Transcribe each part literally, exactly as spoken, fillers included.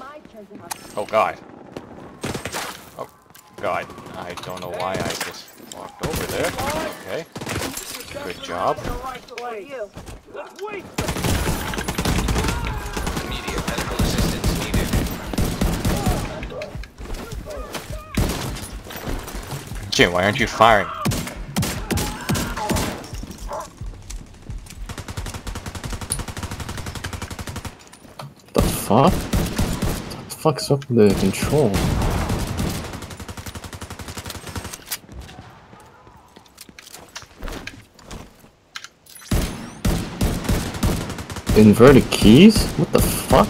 Oh god. Oh god. I don't know why I just walked over there. Okay. Good job. Immediate medical assistance needed. Jim, why aren't you firing? The fuck? What the fuck's up with the control? Inverted keys? What the fuck?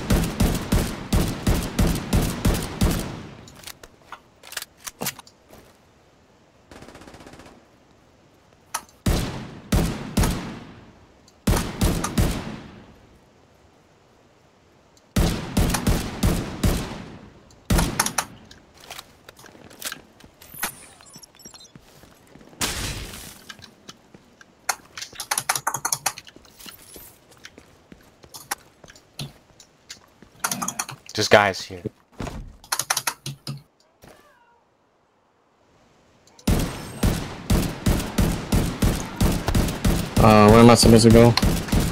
This guy's here. Uh, where am I supposed to go?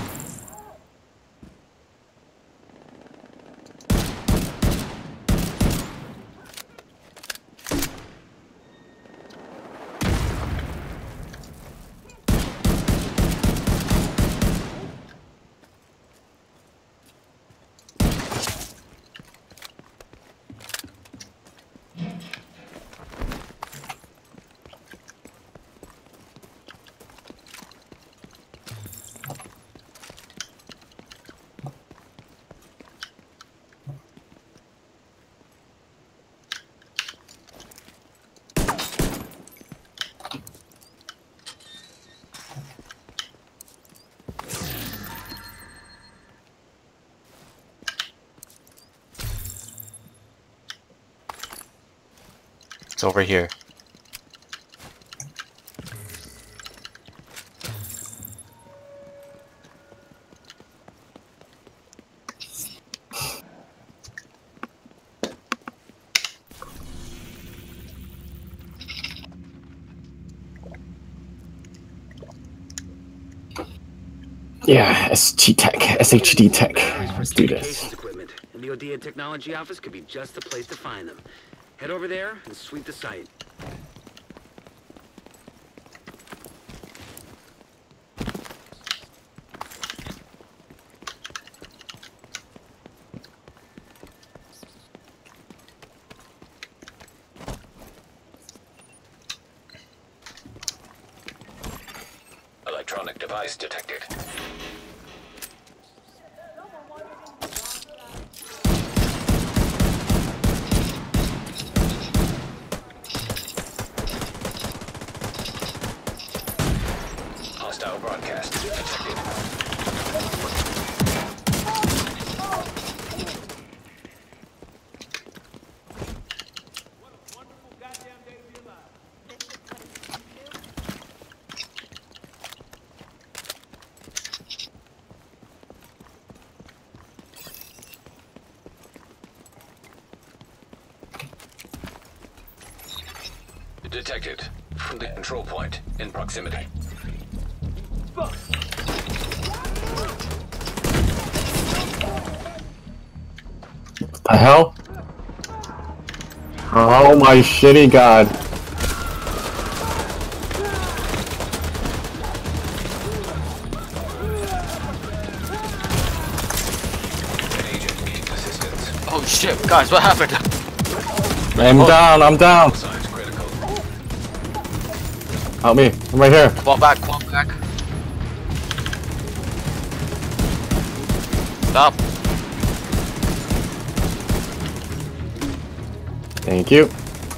It's over here. Yeah, S T Tech, S H D Tech. Let's do this. Equipment. And the Odia Technology Office could be just the place to find them. Head over there and sweep the site. Electronic device detected. Hostile broadcast detected. Detected from the control point in proximity. The hell? Oh my shitty god. Agent needs assistance. Oh shit, guys, what happened? I'm Oh. down, I'm down. Signs critical. Help me, I'm right here. Come on back, come on back. Stop. Thank you.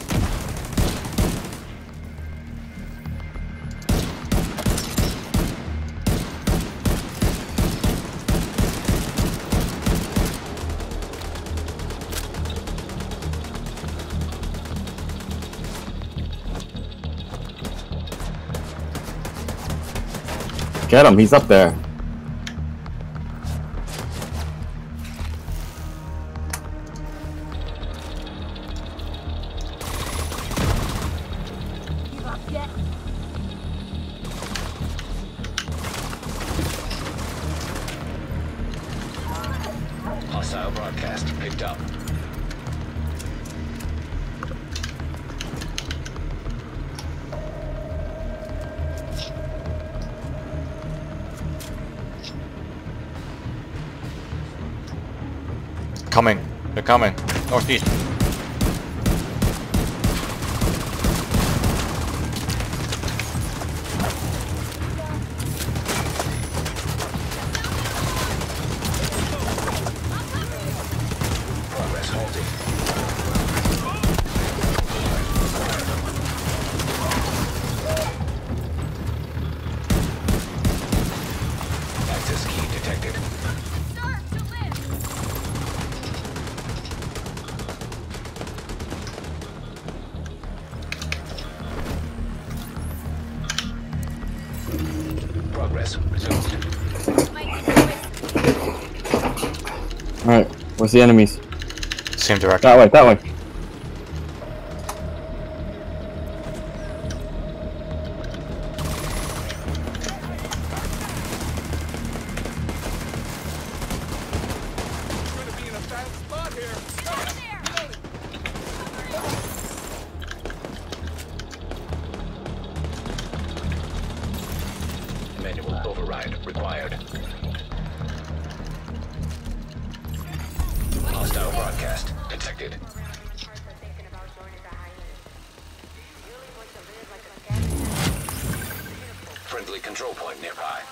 Get him, he's up there. Hostile broadcast picked up. Coming. They're coming. Northeast. Progress halted. Access key detected. Progress resumed. Alright, where's the enemies? Same direction. That way, that way. Manual override required. Hostile broadcast detected. Friendly control point nearby.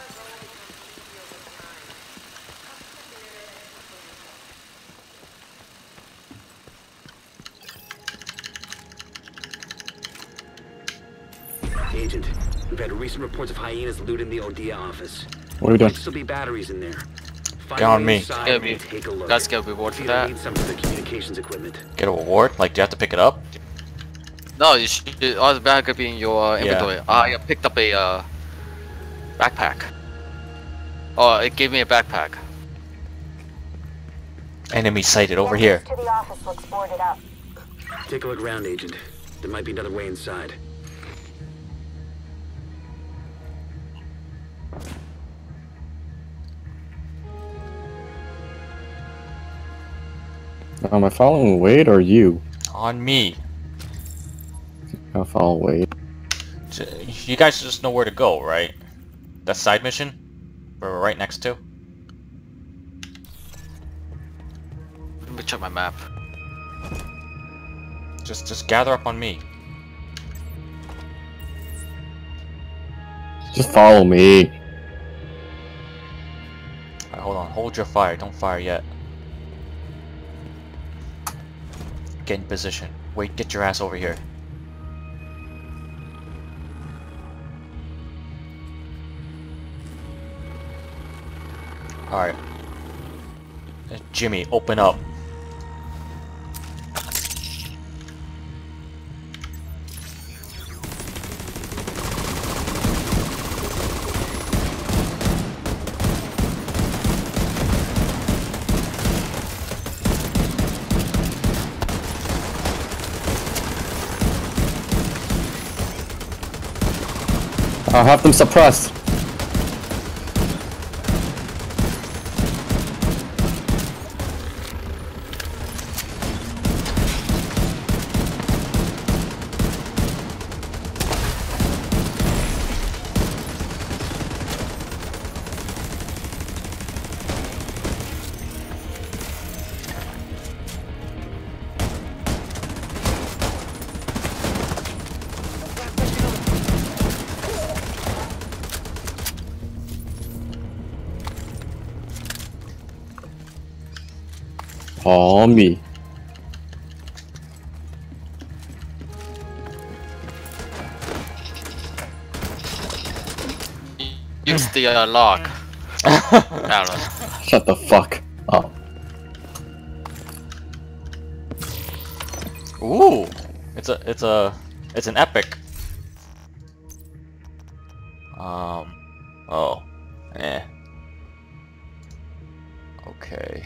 Agent, we've had recent reports of hyenas looting the Odia office. What are we doing? Might still be batteries in there. Find Get on me. inside Get and me. Take a look. Guys get a reward See for if they that. need some of the communications equipment. Get a reward? Like, do you have to pick it up? No, you should. Oh, the bag could be in your uh, Yeah. inventory. I uh, picked up a uh, backpack. Oh, it gave me a backpack. Enemy sighted over here. To the office looks boarded up. Take a look around, Agent. There might be another way inside. Am I following Wade or you? On me. I'll follow Wade. J- You guys just know where to go, right? That side mission? We're right next to? Let me check my map. Just just gather up on me. Just follow me. Alright, hold on. Hold your fire. Don't fire yet. Get in position. Wait, get your ass over here. Alright. Uh, Jimmy, open up. I'll have them suppressed. All me. Use the uh, lock. I don't know. Shut the fuck up. Ooh! It's a it's a it's an epic. Um oh. Eh. Okay.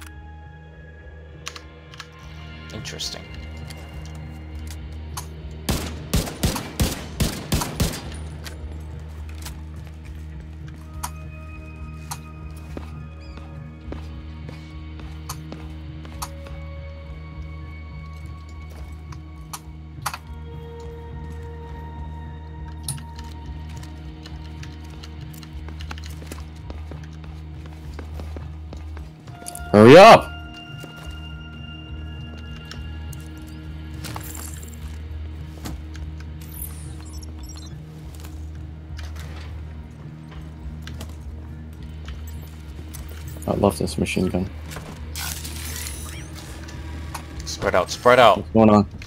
Interesting. Hurry up! I love this machine gun. Spread out, spread out. What's going on?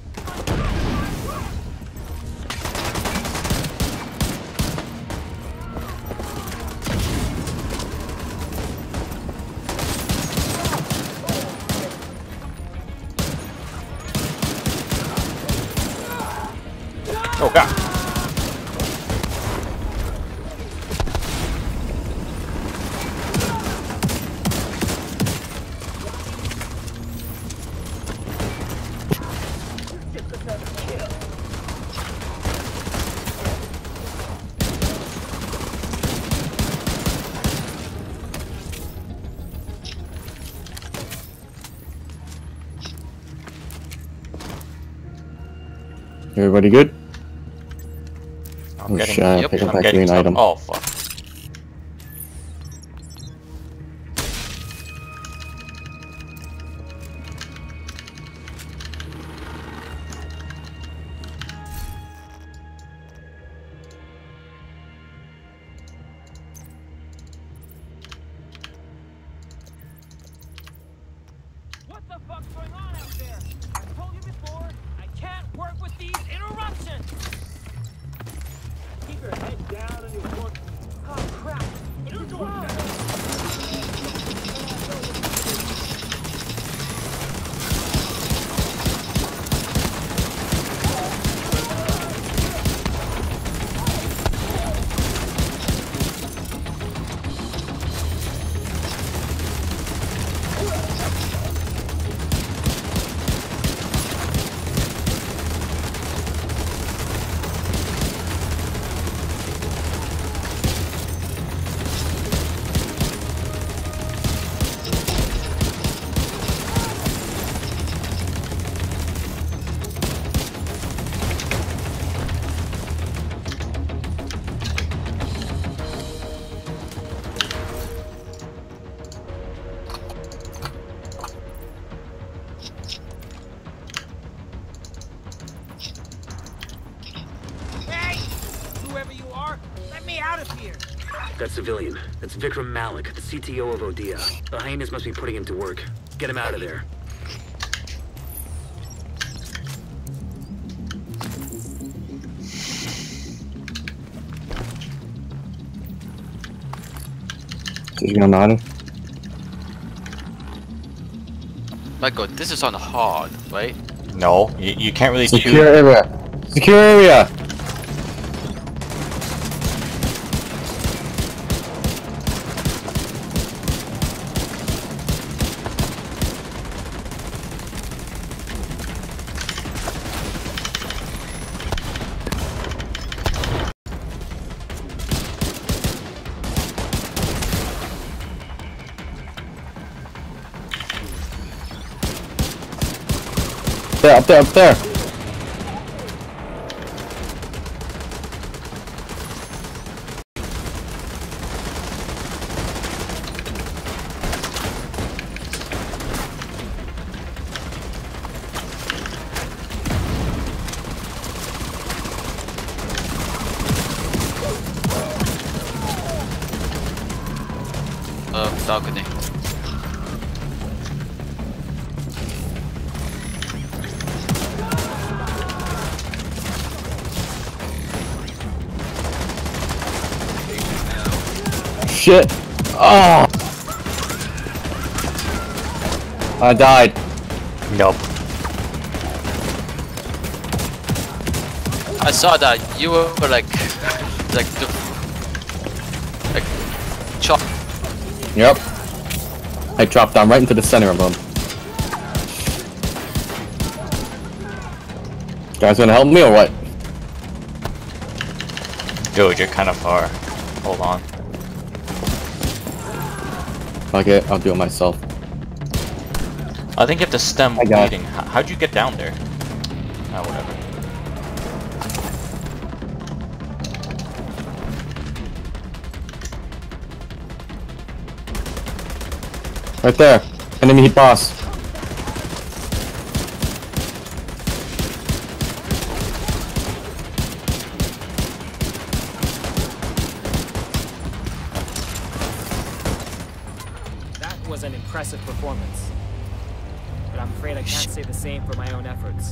Oh god. Everybody good? I'm Oh getting, shit, I yep, pick up I'm that getting green some. item. Oh fuck. What the fuck's going on out there? I've told you before, I can't work with these interruptions! Keep your head down and your work. Oh crap! You drive! Hey! Whoever you are, let me out of here! That civilian. That's Vikram Malik, the C T O of Odia. The hyenas must be putting him to work. Get him out of there. He's gonna nod. My god, this is on hard, right? No, you, you can't really Secure shoot. area! Secure area! There, up there, up there! Uh, balcony. Shit! Oh! I died. Nope. I saw that you were like, like the, like, chop. Yep. I dropped down right into the center of them. Guys gonna help me or what? Dude, you're kind of far. Hold on. Fuck it, I'll do it myself. I think you have to stem I got it. bleeding. H- How'd you get down there? Ah, whatever. Right there. Enemy hit boss. That was an impressive performance. But I'm afraid I can't say the same for my own efforts.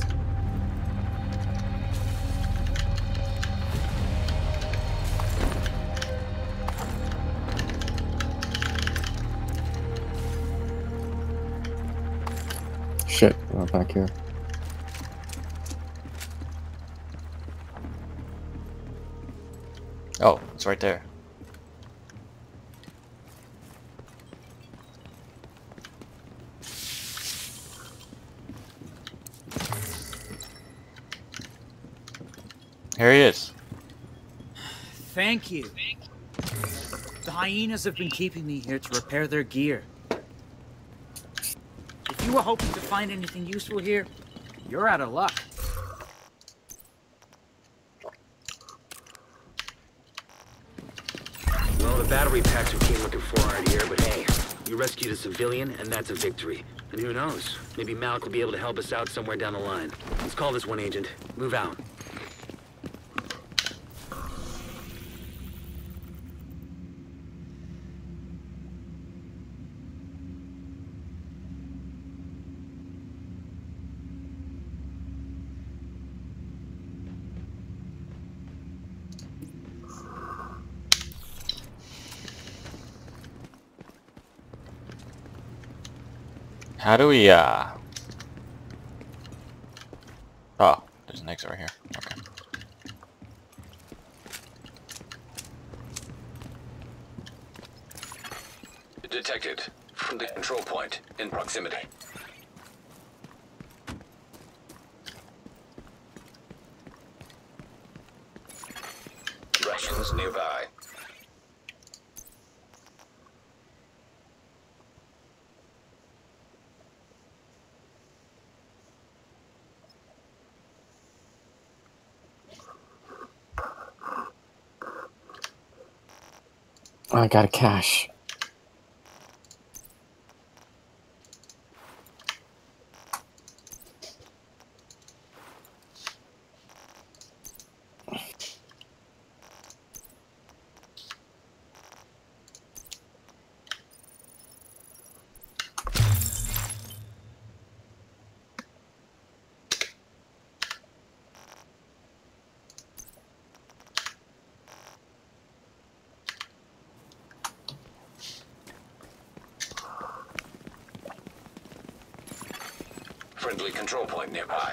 Shit, we're back here. Oh, it's right there. Here he is. Thank you. The hyenas have been keeping me here to repair their gear. If you were hoping to find anything useful here, you're out of luck. Well, the battery packs we came looking for aren't here, but hey, you rescued a civilian, and that's a victory. And who knows? Maybe Malik will be able to help us out somewhere down the line. Let's call this one, Agent. Move out. How do we, uh... Oh, there's an exit right here. Okay. Detected from the control point in proximity. Russians nearby. I got a cache. Friendly control point nearby.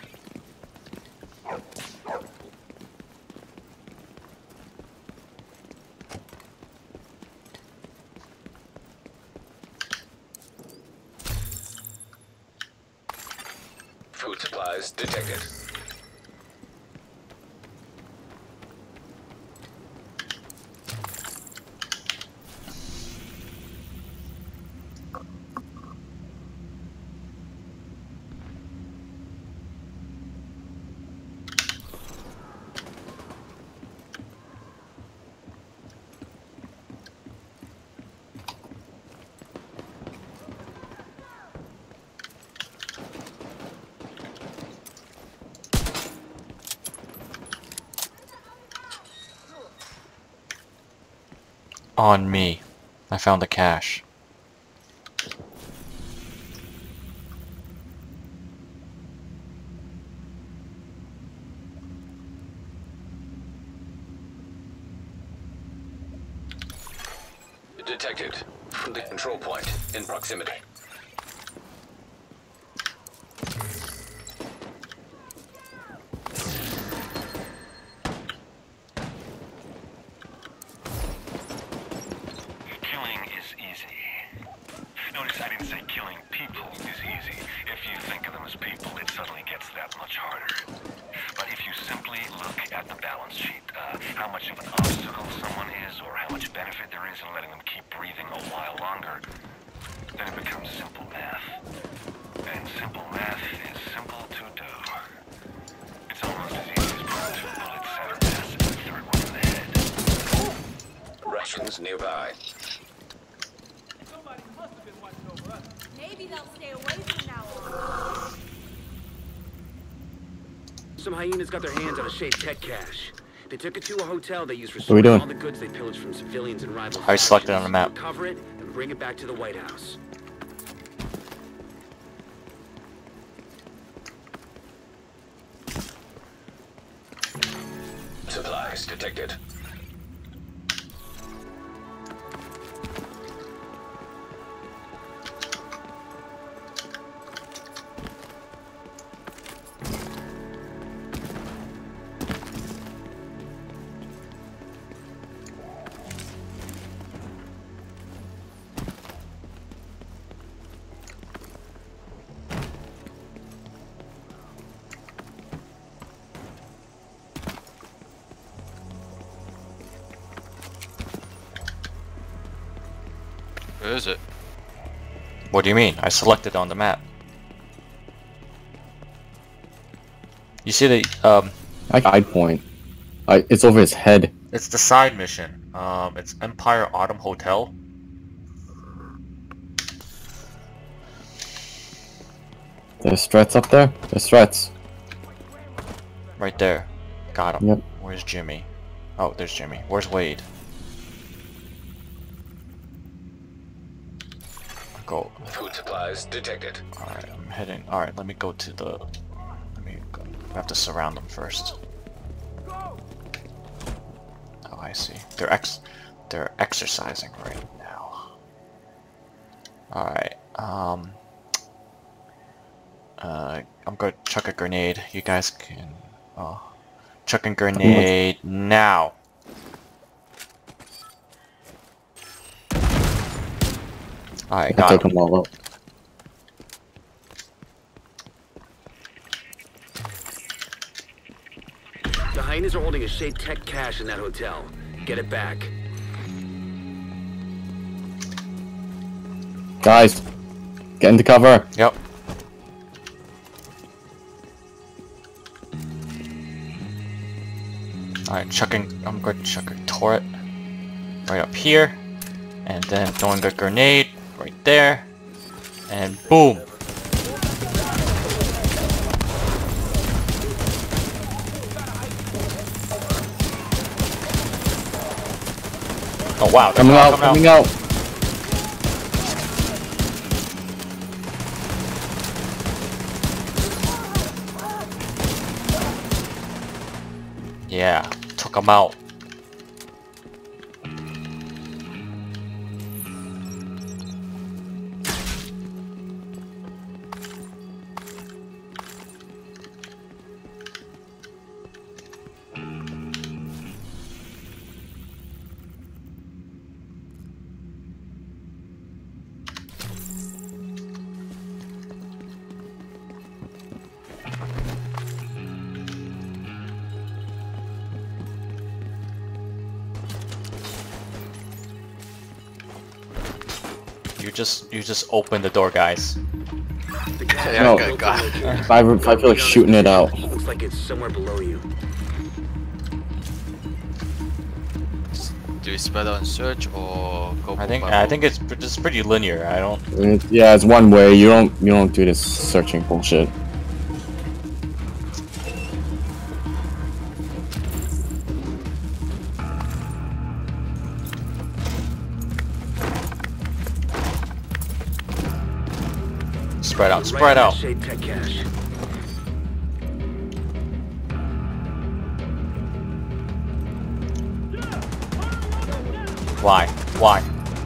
Food supplies detected. On me. I found the cache. Detected from the control point in proximity. Killing is easy. Notice I didn't say killing people is easy. If you think of them as people, it suddenly gets that much harder. But if you simply look at the balance sheet, uh, how much of an obstacle someone is, or how much benefit there is in letting them keep breathing a while longer, then it becomes simple math. And simple math is simple to do. It's almost as easy as putting two bullets at a pass and the third one in the head. Russians nearby. Somebody must have been watching over Maybe they'll stay away from now on. Some hyenas got their hands on a Shade Tech cache. They took it to a hotel they used for What are we storing doing? all the goods they pillaged from civilians and rival I selected on the factions. map. Recover it and bring it back to the White House. Supplies detected. Where is it? What do you mean? I selected on the map. You see the um I side point. I, it's over his head. it's the side mission. Um it's Empire Autumn Hotel. There's threats up there. There's threats. Right there. Got him. Yep. Where's Jimmy? Oh, there's Jimmy. Where's Wade? Go. Food supplies detected. Alright, I'm heading. Alright, let me go to the... Let me go. I have to surround them first. Oh, I see. They're ex... They're exercising right now. Alright, um... Uh, I'm gonna chuck a grenade. You guys can... Oh. Chucking grenade now! Alright, I got took him. them all out. The hyenas are holding a Shade Tech cache in that hotel. Get it back. Guys, get into cover. Yep. Alright, chucking... I'm going to chuck a turret right up here. And then throwing a grenade right there. And boom! Oh wow, they're Coming out, coming coming out. Yeah, took them out. You just you just open the door, guys. The cache Yeah, is okay, built got to it. location. If I, if I feel like shooting it out. Looks like it's somewhere below you. Do we spread out and search or go? I think by I road? think it's pr- just pretty linear. I don't. It- yeah, it's one way. You don't you don't do this searching bullshit. Spread out, Right spread in that out. Shade Tech cache. Why? Why?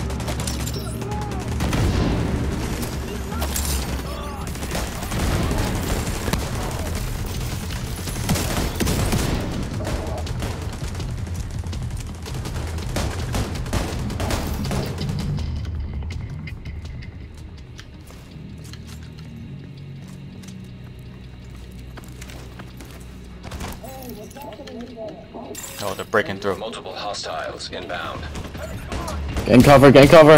Oh, they're breaking through. Multiple hostiles inbound. Get in cover, get in cover.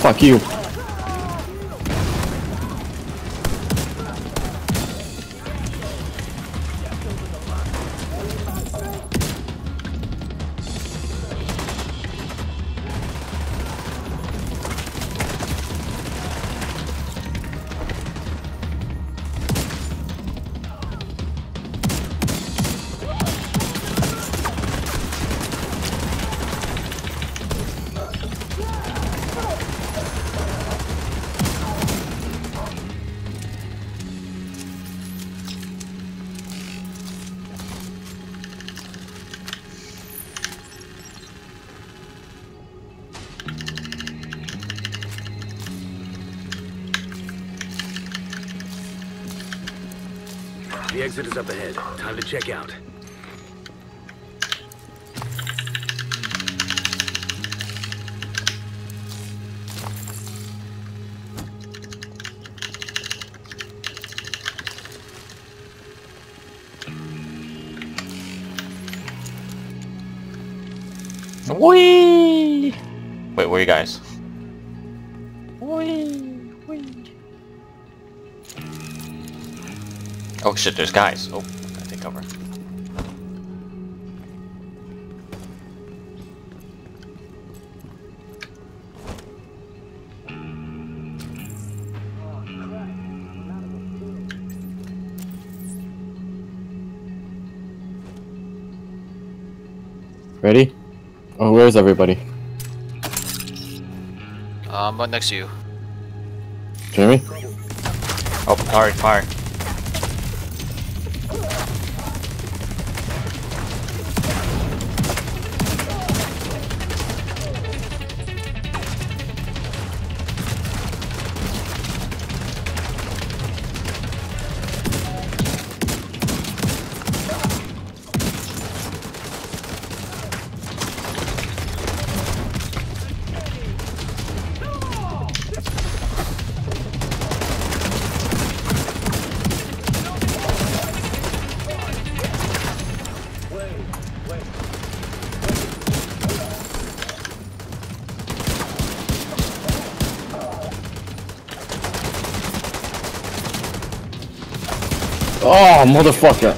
Fuck you. The exit is up ahead. Time to check out. Whee! Wait, where are you guys? Whee! Whee! Oh shit, there's guys. Oh, gotta take cover. Ready? Oh, where's everybody? Um, right next to you. Jeremy? Oh, alright, fire. Oh, motherfucker!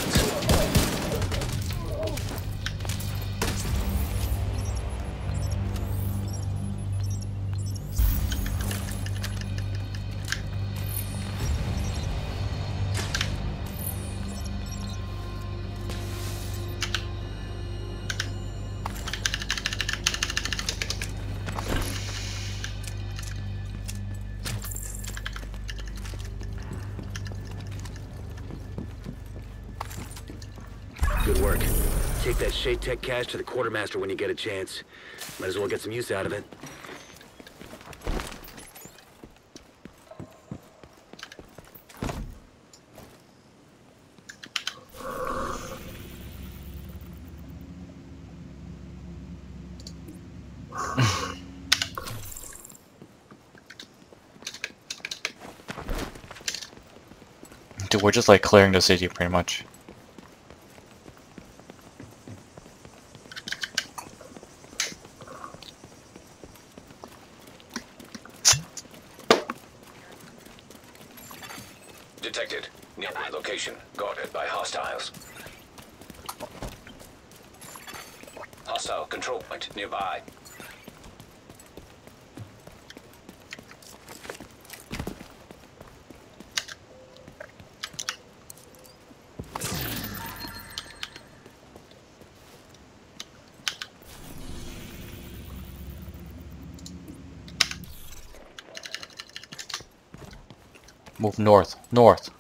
Good work. Take that Shade Tech cash to the quartermaster when you get a chance. Might as well get some use out of it. Dude, we're just like clearing the city pretty much. Detected. Nearby location. Guarded by hostiles. Hostile control point nearby. Move north, north.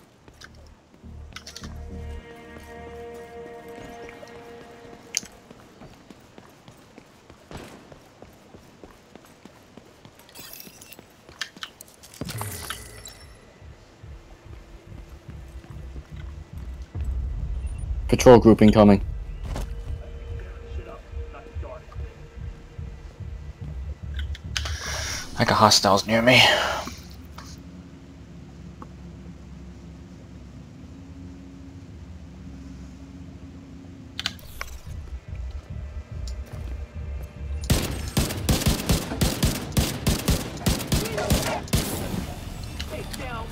Patrol group incoming. I got hostiles near me.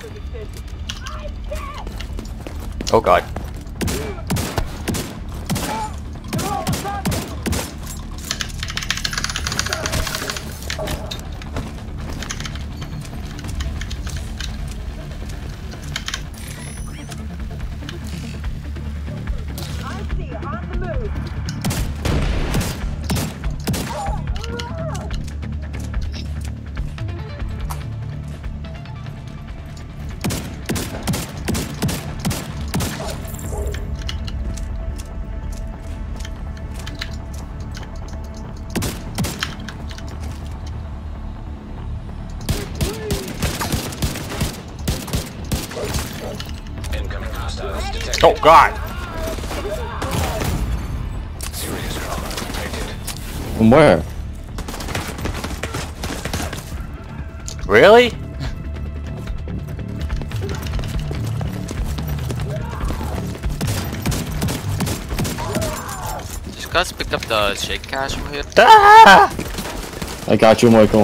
Oh god. Incoming hostiles detected. Oh god! Serious trauma detected. From where? Really? You guys picked up the shake cash from here? Ah! I got you, Michael.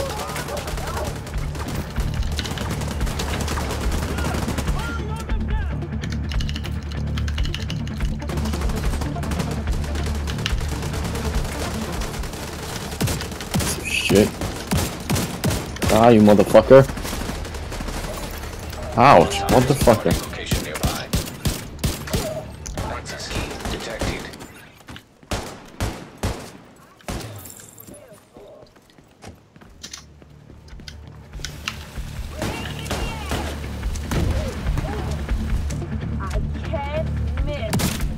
Shit. Ah, you motherfucker. Ouch, motherfucker. Location nearby. Access key detected. I can't miss.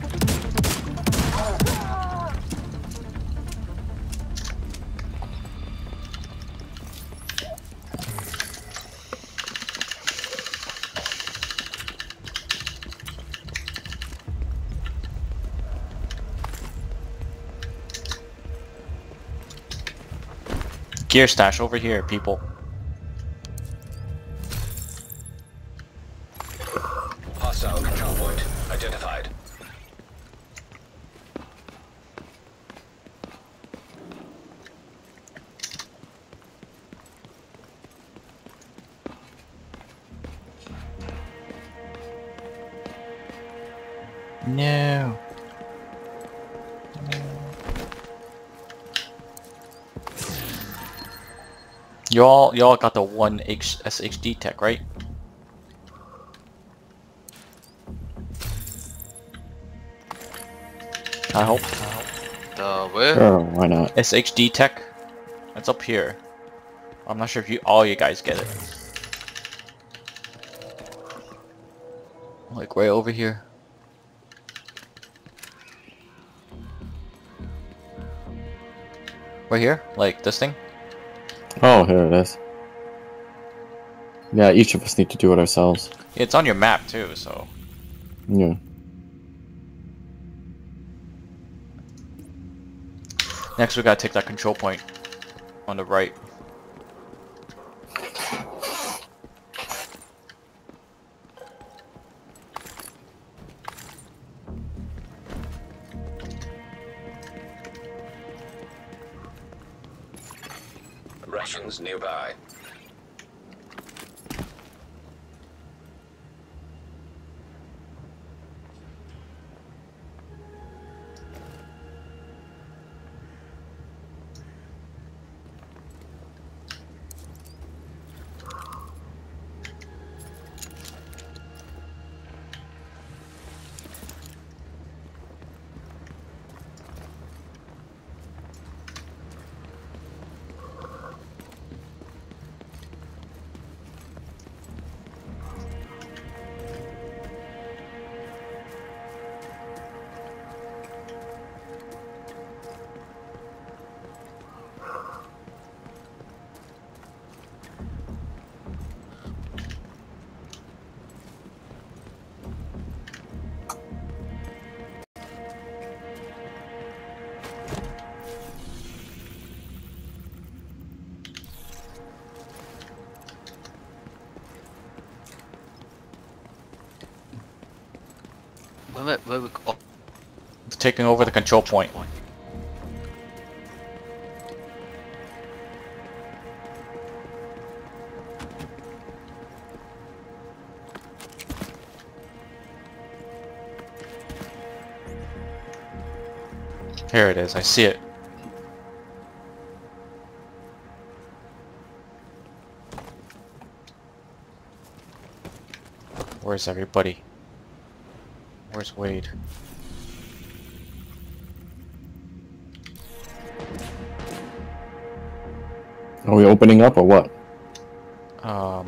Gear stash over here, people. Hostile control point identified. No. Y'all, y'all got the one H S H D tech, right? I hope. The where? Sure, why not? S H D tech. It's up here. I'm not sure if you all you guys get it. Like right over here. Right here? Like this thing? Oh, here it is. Yeah, each of us need to do it ourselves. It's on your map too, so. Yeah. Next we gotta take that control point on the right. Russians nearby. Where, where, where we go? Taking over the control point. Here it is. I see it. Where's everybody? Where's Wade? Are we opening up or what? Um.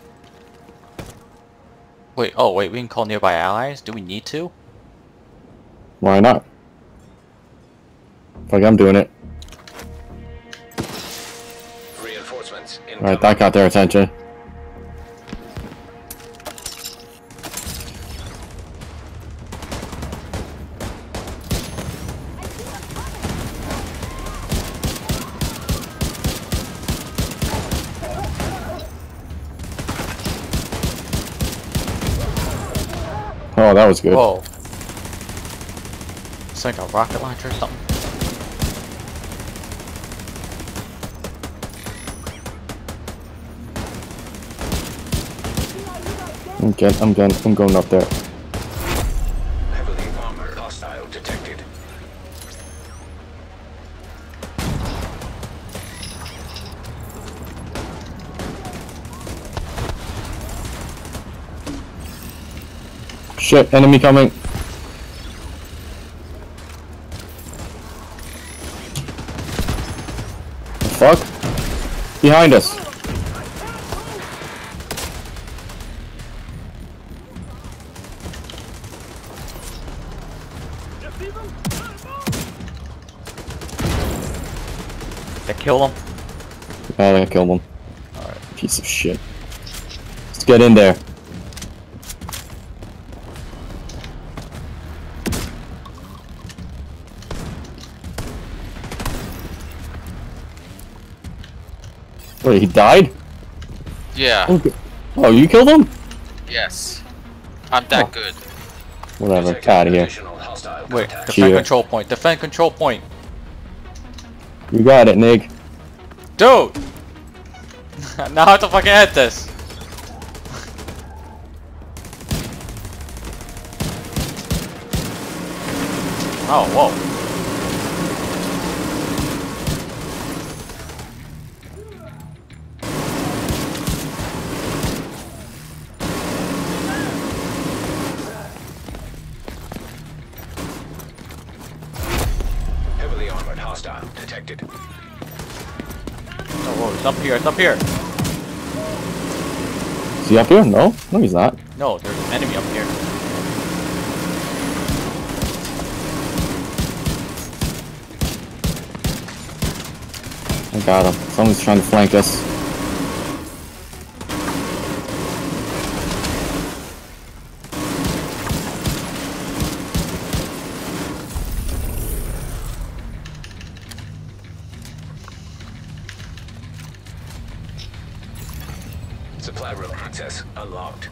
Wait. Oh, wait. We can call nearby allies. Do we need to? Why not? Fuck, I'm doing it. Reinforcements incoming. Alright, that got their attention. Oh, that was good. Whoa. It's like a rocket launcher or something. I'm getting, I'm getting, I'm going up there. Heavily armored hostile detected. Shit, enemy coming. Fuck? Behind us. Did I kill him? Oh, I killed him. Alright. Piece of shit. Let's get in there. Wait, he died? Yeah. Okay. Oh, you killed him? Yes. I'm that Oh. good. Whatever, Detected out of here. additional hostile Wait. contact. Defend Here. control point. Defend control point. You got it, Nig. Dude! Now I have to fucking hit this. Oh, whoa. Heavily armored hostile detected. Oh, whoa, it's up here, it's up here. Is he up here? No? No, he's not. No, there's an enemy up here. I got him. Someone's trying to flank us. Supply room access unlocked.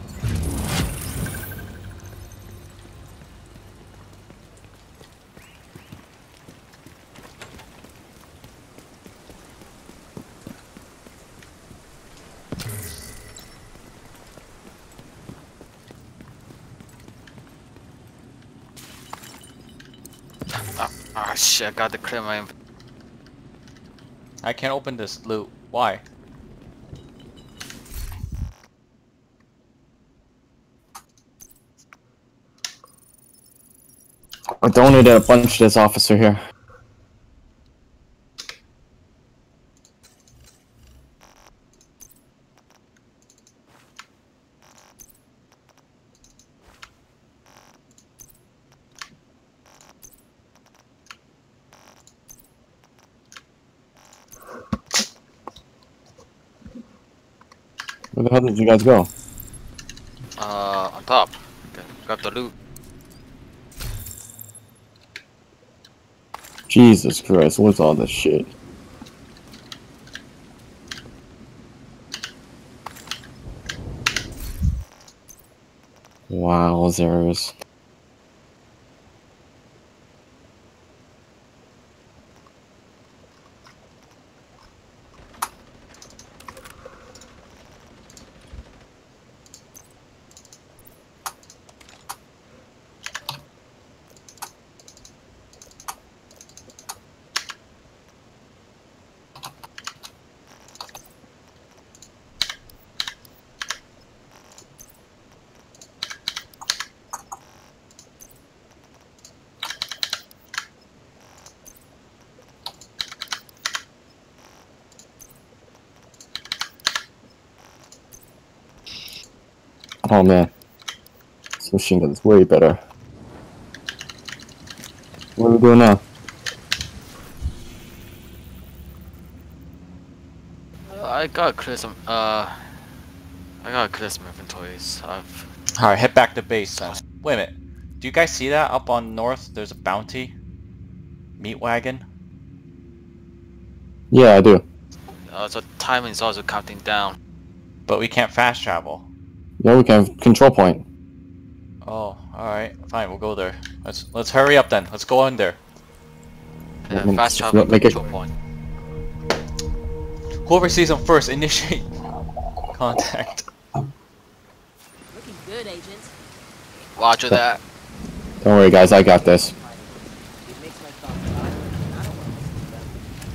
Ah, ah, shit, I got to clear my... inv- I can't open this loot. Why? I donated a bunch to this officer here. Where the hell did you guys go? Uh, on top. Okay, grab the loot. Jesus Christ, what's all this shit? Wow, Zeros. Oh man. This machine gun is way better. What are we doing now? I gotta clear some. Uh, I gotta clear some inventories. I've. Alright, head back to base then. Wait a minute. Do you guys see that up on north? There's a bounty meat wagon. Yeah, I do. Uh, so timing is also counting down. But we can't fast travel. Yeah, we can have control point. Oh, alright. Fine, we'll go there. Let's let's hurry up then. Let's go in there. Uh, Mm, fast just travel make it- control point. Whoever sees them first, initiate contact. Looking good, Agent. Roger that. Don't worry, guys. I got this. It makes my thoughts violent. I don't want to listen to them.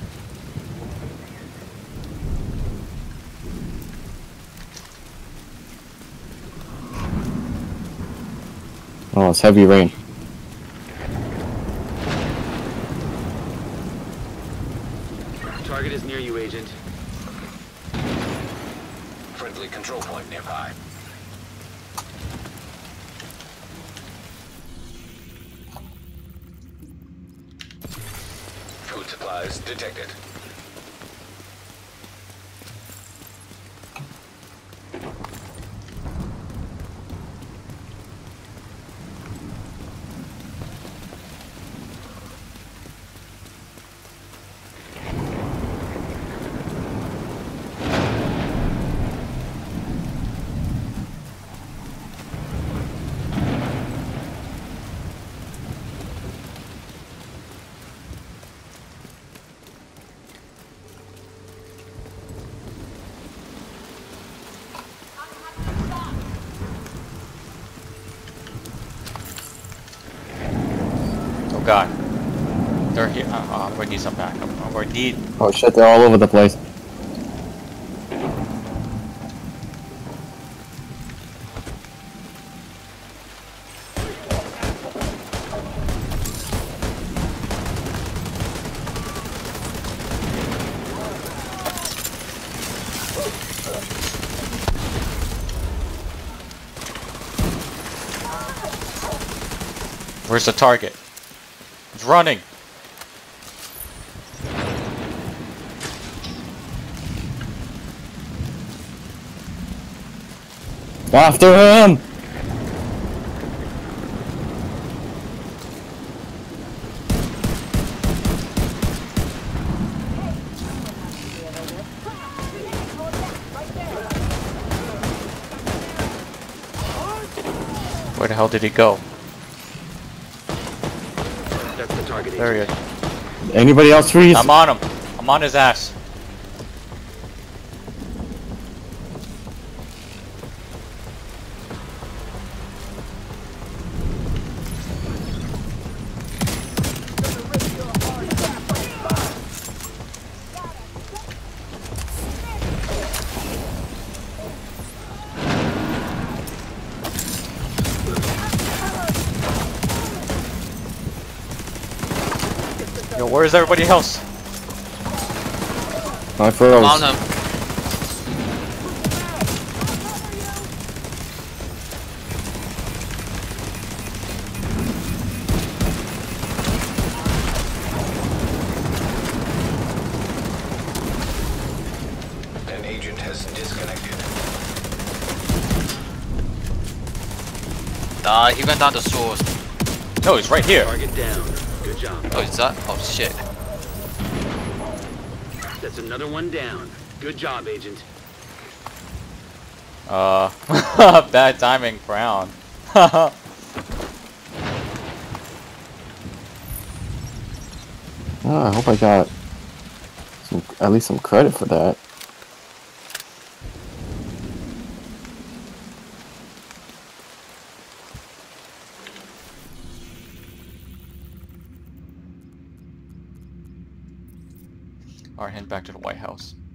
Oh, it's heavy rain. Target is near you, Agent. Friendly control point nearby. Food supplies detected. Oh god. They're here. Uh, uh, we need some backup. Uh, we need. Oh shit, they're all over the place. Where's the target? It's running. After him! Where the hell did he go? That's the target, Agent. There he is. Anybody else freeze? I'm on him. I'm on his ass. Yo, where's everybody else? I froze. On him. An agent has disconnected. Uh, he went down the source. No, he's right here. Target down. Good job. Oh, is that? Oh shit. That's another one down. Good job, Agent. Uh, bad timing, Brown. Ah, I hope I got some, at least some credit for that. Alright, head back to the White House.